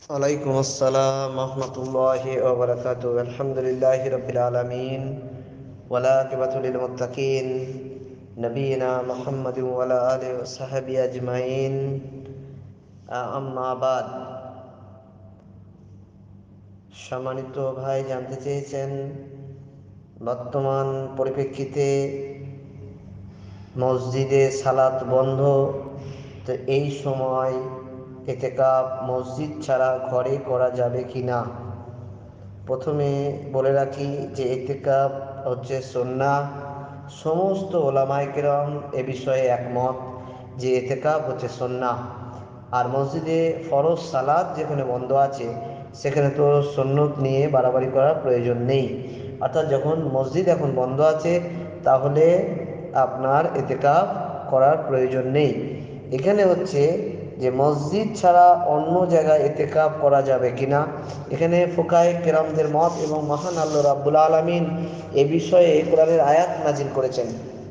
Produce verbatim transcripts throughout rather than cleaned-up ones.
ওয়ালাইকুম আসসালাম রহমতুল্লাহি ওয়া বারাকাতুহু। আলহামদুলিল্লাহি রাব্বিল আলামিন ওয়ালা আকিবাতু লিল মুত্তাকিন নবিয়িনা মুহাম্মাদিন ওয়া আলা আলিহি ওয়া সাহবিহি আজমাইন। আম্মা বাদ। সম্মানিত ভাই, জানতে চেয়েছেন বর্তমান পরিপ্রেক্ষিতে মসজিদে সালাত বন্ধ, তো এই সময় ইতিকাফ মসজিদ ছাড়া ঘরে করা যাবে কি না। প্রথমে বলে রাখি যে ইতিকাফ হচ্ছে সুন্নাহ। সমস্ত ওলামায়ে কেরাম এ বিষয়ে একমত যে ইতিকাফ হচ্ছে সুন্নাহ। আর মসজিদে ফরজ সালাত যেখানে বন্ধ আছে সেখানে তো সুন্নত নিয়ে বাড়াবাড়ি করার প্রয়োজন নেই। অর্থাৎ যখন মসজিদ এখন বন্ধ আছে তাহলে আপনার ইতিকাফ করার প্রয়োজন নেই। এখানে হচ্ছে যে মসজিদ ছাড়া অন্য জায়গায় ইতিকাফ করা যাবে কিনা, এখানে ফুকায়ে কেরামদের মত এবং মহান আল্লাহ রাব্বুল আলামিন এ বিষয়ে কোরআনের আয়াত নাজিল করেছেন।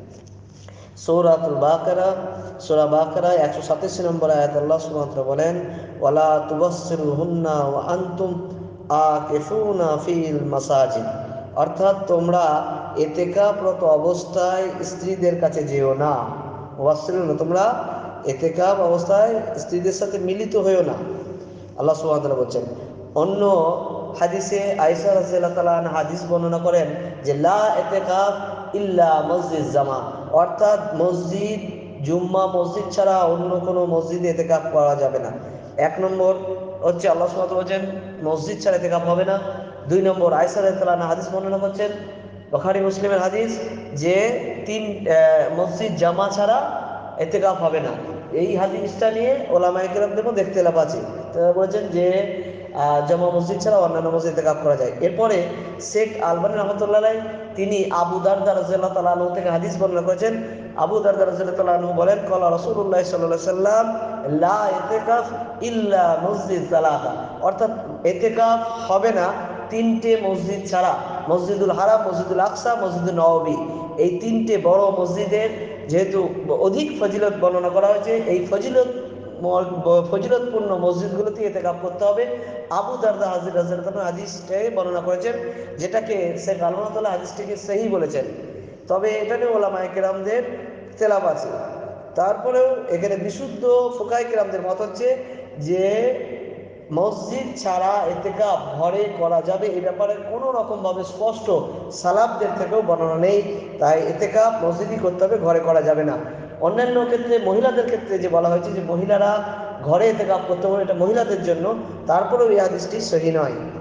সূরাতুল বাকারা সূরা বাকারা একশো সাতাশি নম্বর আয়াত আল্লাহ সুবহানাহু ওয়া তাআলা বলেন, ওয়ালা তুবাসসিরুহুন্না ওয়া আনতুম আকিফুনা ফিল মাসাজিদ। অর্থাৎ তোমরা ইতিকাফরত অবস্থায় স্ত্রীদের কাছে যেও না। ওয়াসসিরুনা, তোমরা ইতিকাফ অবস্থায় স্ত্রীদের সাথে মিলিত হয়েও না, আল্লাহ সুবহানাহু ওয়া তাআলা বলছেন। অন্য হাদিসে আয়েশা রাদিয়াল্লাহু তাআলা আনহা হাদিস বর্ণনা করেন যে লা ইতিকাফ ইল্লা মসজিদ জামা, অর্থাৎ মসজিদ জুম্মা মসজিদ ছাড়া অন্য কোনো মসজিদে ইতিকাফ করা যাবে না। এক নম্বর হচ্ছে আল্লাহ সুবহানাহু ওয়া তাআলা বলেন মসজিদ ছাড়া ইতিকাফ হবে না। দুই নম্বর আয়েশা রাদিয়াল্লাহু তাআলা আনহা হাদিস বর্ণনা করছেন, বুখারী মুসলিমের হাদিস, যে তিন মসজিদ জামা ছাড়া ইতিকাফ হবে না। এই হাদিসটা নিয়ে ওলামায়ে কেরামদের মধ্যে ইখতিলাফ আছে। তারা বলেছেন যে জামা মসজিদ ছাড়া অন্যান্য মসজিদে ইতিকাফ করা যায়। এরপরে শেখ আলবানী রহমতুল্লাহ আলাইহি তিনি আবু দারদা রাদিয়াল্লাহু তাআলা আনহু থেকে হাদিস বর্ণনা করেছেন। আবু দারদা রাদিয়াল্লাহু তাআলা আনহু বলেন, ক্বালা রাসূলুল্লাহ সাল্লাল্লাহু আলাইহি সাল্লাম লা ইতিকাফ ইল্লা মসজিদ সালাসা, অর্থাৎ ইতিকাফ হবে না তিনটে মসজিদ ছাড়া, মসজিদুল হারাম, মসজিদুল আকসা, মসজিদুল নববী। এই তিনটে বড় মসজিদের যেহেতু অধিক ফজিলত বর্ণনা করা হয়েছে, এই ফজিলত ফজিলতপূর্ণ মসজিদগুলোতে ইতিকাফ করতে হবে। আবু দারদা হাজির রাদিয়াল্লাহু হাদিসটাকে বর্ণনা করেছেন, যেটাকে শেখ আলমাতুল্লাহ হাদিসটিকে সহি বলেছেন। তবে এটা নিয়ে ওলামায়ে কেরামদের ইখতিলাফ আছে। তারপরেও এখানে বিশুদ্ধ ফুকায়ে কেরামদের মত হচ্ছে যে মসজিদ ছাড়া ইতিকাফ ঘরে করা যাবে, এ ব্যাপারে কোনো রকমভাবে স্পষ্ট সালাফদের থেকেও বর্ণনা নেই। তাই ইতিকাফ মসজিদই করতে হবে, ঘরে করা যাবে না। অন্যান্য ক্ষেত্রে মহিলাদের ক্ষেত্রে যে বলা হয়েছে যে মহিলারা ঘরে ইতিকাফ করতে হবে, এটা মহিলাদের জন্য, তারপরেও এই হাদিসটি সহি নয়।